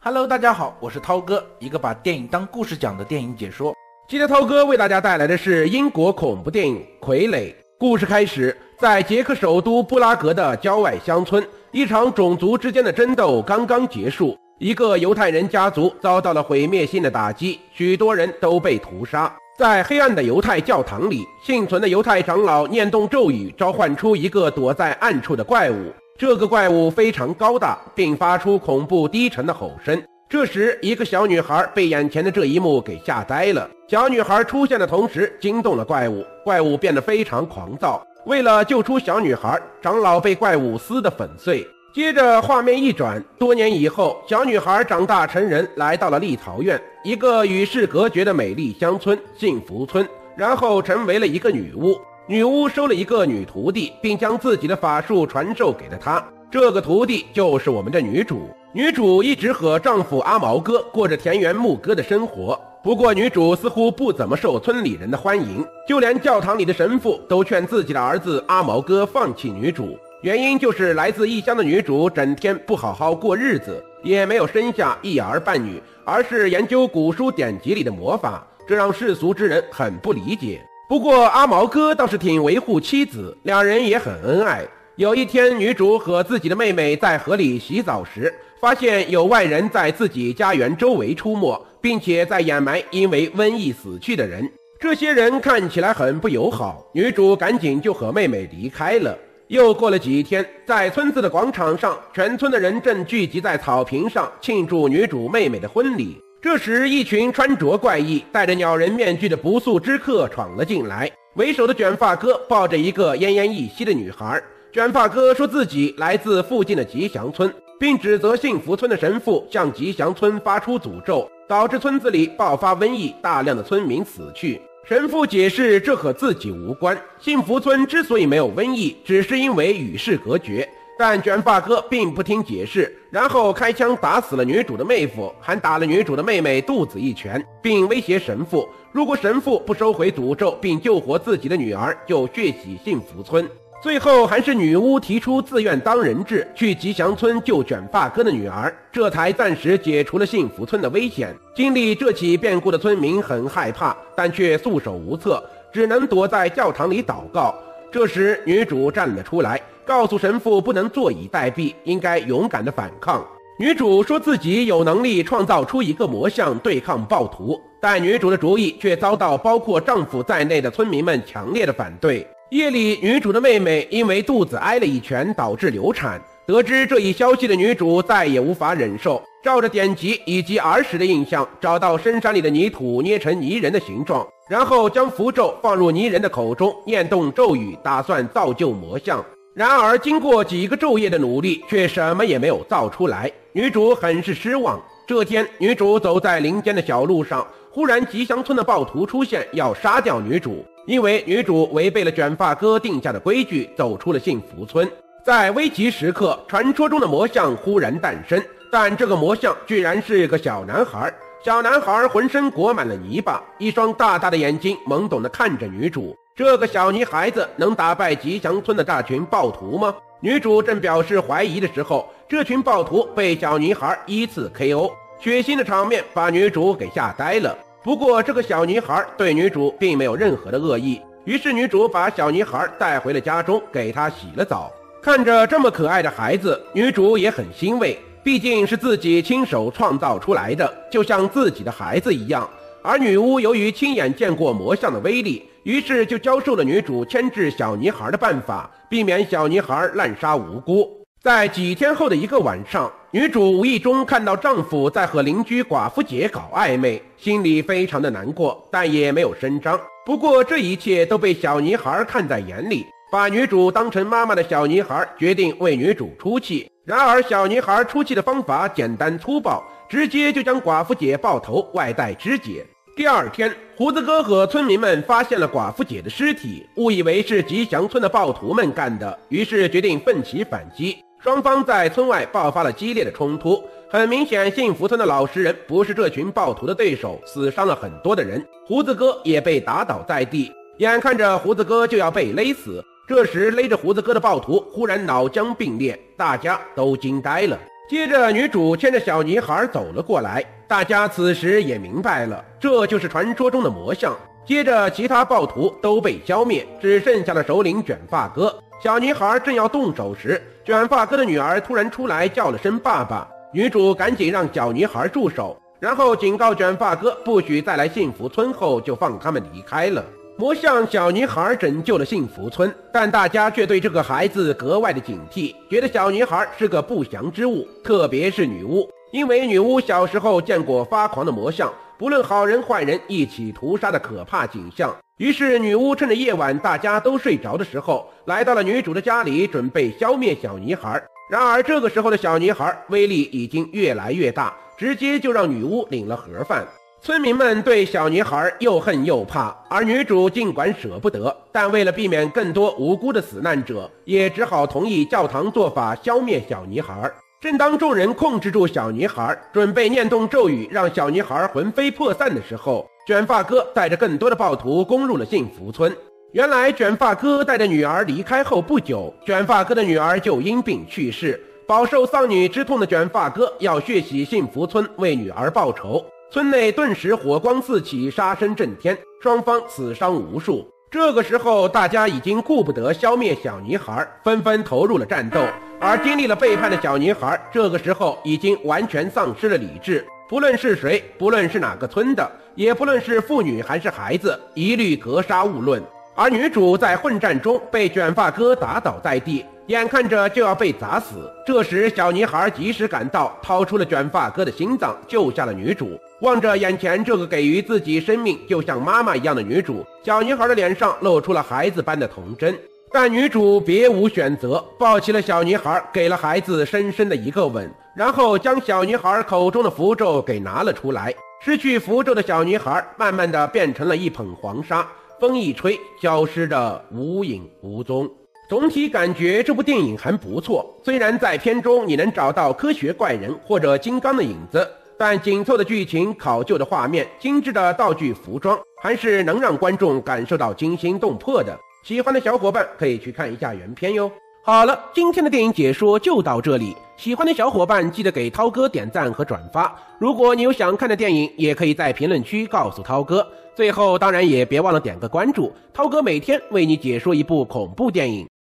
Hello， 大家好，我是涛哥，一个把电影当故事讲的电影解说。 今天涛哥为大家带来的是英国恐怖电影《傀儡》。故事开始，在捷克首都布拉格的郊外乡村，一场种族之间的争斗刚刚结束，一个犹太人家族遭到了毁灭性的打击，许多人都被屠杀。在黑暗的犹太教堂里，幸存的犹太长老念动咒语，召唤出一个躲在暗处的怪物。这个怪物非常高大，并发出恐怖低沉的吼声。这时，一个小女孩被眼前的这一幕给吓呆了。小女孩出现的同时，惊动了怪物，怪物变得非常狂躁。为了救出小女孩，长老被怪物撕得粉碎。接着画面一转，多年以后，小女孩长大成人，来到了立陶宛，一个与世隔绝的美丽乡村——幸福村，然后成为了一个女巫。女巫收了一个女徒弟，并将自己的法术传授给了她。这个徒弟就是我们的女主。女主一直和丈夫阿毛哥过着田园牧歌的生活，不过女主似乎不怎么受村里人的欢迎，就连教堂里的神父都劝自己的儿子阿毛哥放弃女主。原因就是来自异乡的女主整天不好好过日子，也没有生下一儿半女，而是研究古书典籍里的魔法，这让世俗之人很不理解。不过阿毛哥倒是挺维护妻子，两人也很恩爱。有一天，女主和自己的妹妹在河里洗澡时，发现有外人在自己家园周围出没，并且在掩埋因为瘟疫死去的人。这些人看起来很不友好，女主赶紧就和妹妹离开了。又过了几天，在村子的广场上，全村的人正聚集在草坪上庆祝女主妹妹的婚礼。这时，一群穿着怪异、戴着鸟人面具的不速之客闯了进来。为首的卷发哥抱着一个奄奄一息的女孩。卷发哥说自己来自附近的吉祥村，并指责幸福村的神父向吉祥村发出诅咒，导致村子里爆发瘟疫，大量的村民死去。神父解释这和自己无关，幸福村之所以没有瘟疫，只是因为与世隔绝。但卷发哥并不听解释，然后开枪打死了女主的妹夫，还打了女主的妹妹肚子一拳，并威胁神父，如果神父不收回诅咒并救活自己的女儿，就血洗幸福村。最后还是女巫提出自愿当人质，去吉祥村救卷发哥的女儿，这才暂时解除了幸福村的危险。经历这起变故的村民很害怕，但却束手无策，只能躲在教堂里祷告。这时女主站了出来，告诉神父不能坐以待毙，应该勇敢地反抗。女主说自己有能力创造出一个魔像对抗暴徒，但女主的主意却遭到包括丈夫在内的村民们强烈的反对。夜里，女主的妹妹因为肚子挨了一拳导致流产。得知这一消息的女主再也无法忍受，照着典籍以及儿时的印象，找到深山里的泥土捏成泥人的形状，然后将符咒放入泥人的口中，念动咒语，打算造就魔像。然而经过几个昼夜的努力，却什么也没有造出来。女主很是失望。这天，女主走在林间的小路上，忽然吉祥村的暴徒出现，要杀掉女主。因为女主违背了卷发哥定下的规矩，走出了幸福村。在危急时刻，传说中的魔像忽然诞生，但这个魔像居然是个小男孩。小男孩浑身裹满了泥巴，一双大大的眼睛懵懂地看着女主。这个小女孩子能打败吉祥村的大群暴徒吗？女主正表示怀疑的时候，这群暴徒被小女孩依次 KO， 血腥的场面把女主给吓呆了。不过这个小女孩对女主并没有任何的恶意，于是女主把小女孩带回了家中，给她洗了澡。看着这么可爱的孩子，女主也很欣慰，毕竟是自己亲手创造出来的，就像自己的孩子一样。而女巫由于亲眼见过魔像的威力，于是就教授了女主牵制小女孩的办法，避免小女孩滥杀无辜。在几天后的一个晚上，女主无意中看到丈夫在和邻居寡妇姐搞暧昧，心里非常的难过，但也没有声张。不过这一切都被小女孩看在眼里，把女主当成妈妈的小女孩决定为女主出气。然而小女孩出气的方法简单粗暴，直接就将寡妇姐爆头，外带肢解。第二天，胡子哥和村民们发现了寡妇姐的尸体，误以为是吉祥村的暴徒们干的，于是决定奋起反击。双方在村外爆发了激烈的冲突，很明显幸福村的老实人不是这群暴徒的对手，死伤了很多的人，胡子哥也被打倒在地。眼看着胡子哥就要被勒死，这时勒着胡子哥的暴徒忽然脑浆迸裂，大家都惊呆了。 接着女主牵着小女孩走了过来，大家此时也明白了，这就是传说中的魔像。接着其他暴徒都被消灭，只剩下了首领卷发哥。小女孩正要动手时，卷发哥的女儿突然出来叫了声爸爸，女主赶紧让小女孩住手，然后警告卷发哥不许再来幸福村后就放他们离开了。魔像小女孩拯救了幸福村，但大家却对这个孩子格外的警惕，觉得小女孩是个不祥之物，特别是女巫，因为女巫小时候见过发狂的魔像，不论好人坏人一起屠杀的可怕景象。于是女巫趁着夜晚大家都睡着的时候，来到了女主的家里，准备消灭小女孩。然而这个时候的小女孩威力已经越来越大，直接就让女巫领了盒饭。村民们对小女孩又恨又怕，而女主尽管舍不得，但为了避免更多无辜的死难者，也只好同意教堂做法消灭小女孩。正当众人控制住小女孩，准备念动咒语让小女孩魂飞魄散的时候，卷发哥带着更多的暴徒攻入了幸福村。原来卷发哥带着女儿离开后不久，卷发哥的女儿就因病去世，饱受丧女之痛的卷发哥要血洗幸福村为女儿报仇。村内顿时火光四起，杀声震天，双方死伤无数。这个时候大家已经顾不得消灭小女孩，纷纷投入了战斗。而经历了背叛的小女孩这个时候已经完全丧失了理智，不论是谁，不论是哪个村的，也不论是妇女还是孩子，一律格杀勿论。而女主在混战中被卷发哥打倒在地，眼看着就要被砸死。这时小女孩及时赶到，掏出了卷发哥的心脏，救下了女主。望着眼前这个给予自己生命就像妈妈一样的女主，小女孩的脸上露出了孩子般的童真。但女主别无选择，抱起了小女孩，给了孩子深深的一个吻，然后将小女孩口中的符咒给拿了出来。失去符咒的小女孩慢慢的变成了一捧黄沙，风一吹，消失的无影无踪。总体感觉这部电影还不错，虽然在片中你能找到科学怪人或者金刚的影子，但紧凑的剧情、考究的画面、精致的道具服装，还是能让观众感受到惊心动魄的。喜欢的小伙伴可以去看一下原片哟。好了，今天的电影解说就到这里，喜欢的小伙伴记得给涛哥点赞和转发。如果你有想看的电影，也可以在评论区告诉涛哥。最后当然也别忘了点个关注，涛哥每天为你解说一部恐怖电影。